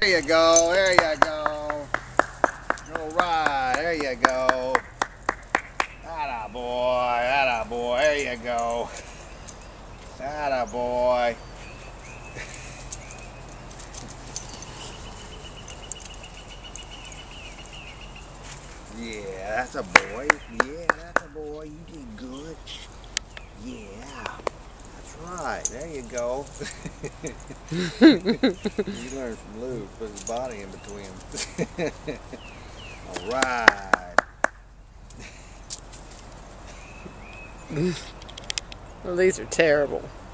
There you go, there you go. Alright, there you go. Atta boy, atta boy, there you go. Atta boy. Yeah, that's a boy. Yeah, that's a boy. You did good. Yeah, that's right. There you go. You learned from Lou. Put his body in between them. All right. Well, these are terrible.